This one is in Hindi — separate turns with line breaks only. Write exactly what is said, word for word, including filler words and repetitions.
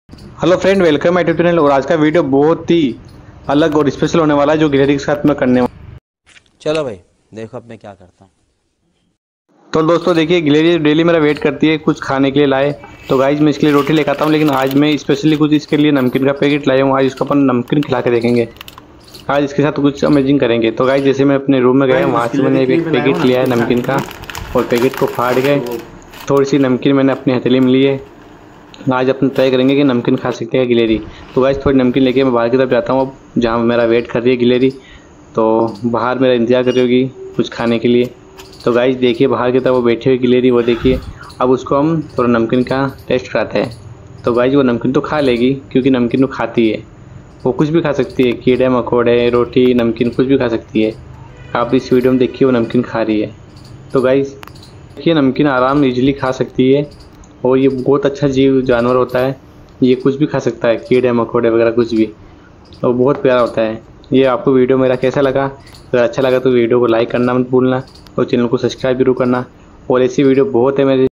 Hello friend, welcome my YouTube channel. और आज का वीडियो बहुत ही अलग और स्पेशल होने वाला है, जो गिलहरी के साथ मैं करने वाला।
चलो भाई देखो अब मैं क्या करता हूँ।
तो दोस्तों देखिए, गिलहरी डेली मेरा वेट करती है कुछ खाने के लिए लाए। तो गाइज मैं इसके लिए रोटी लेकर आता हूँ, लेकिन आज मैं स्पेशली कुछ इसके लिए नमकीन का पैकेट लाया हूँ। आज इसको अपन नमकीन खिला के देखेंगे। आज इसके साथ कुछ अमेजिंग करेंगे। तो गाइज जैसे मैं अपने रूम में गया, वहाँ से मैंने एक पैकेट लिया है नमकीन का, और पैकेट को फाड़ के थोड़ी सी नमकीन मैंने अपनी हथेली में ली है। आज अपन तय करेंगे कि नमकीन खा सकते हैं गिलहरी। तो गाइस थोड़ी नमकीन लेके मैं बाहर की तरफ जाता हूँ, अब जहाँ मेरा वेट कर रही है गिलहरी। तो बाहर मेरा इंतजार कर रही होगी कुछ खाने के लिए। तो गाइस देखिए, बाहर की तरफ वो बैठी हुई गिलहरी, वो देखिए। अब उसको हम थोड़ा नमकीन का टेस्ट कराते हैं। तो गाइस वो नमकीन तो खा लेगी, क्योंकि नमकीन तो खाती है। वो कुछ भी खा सकती है, कीड़े मकोड़े, रोटी, नमकीन, कुछ भी खा सकती है। आप इस वीडियो में देखिए वो नमकीन खा रही है। तो गाइस देखिए, नमकीन आराम इजीली खा सकती है, और ये बहुत अच्छा जीव जानवर होता है। ये कुछ भी खा सकता है, कीड़े मकोड़े वगैरह कुछ भी, और बहुत प्यारा होता है। ये आपको वीडियो मेरा कैसा लगा? अगर अच्छा लगा तो वीडियो को लाइक करना मत भूलना, और चैनल को सब्सक्राइब जरूर करना। और ऐसी वीडियो बहुत है मेरे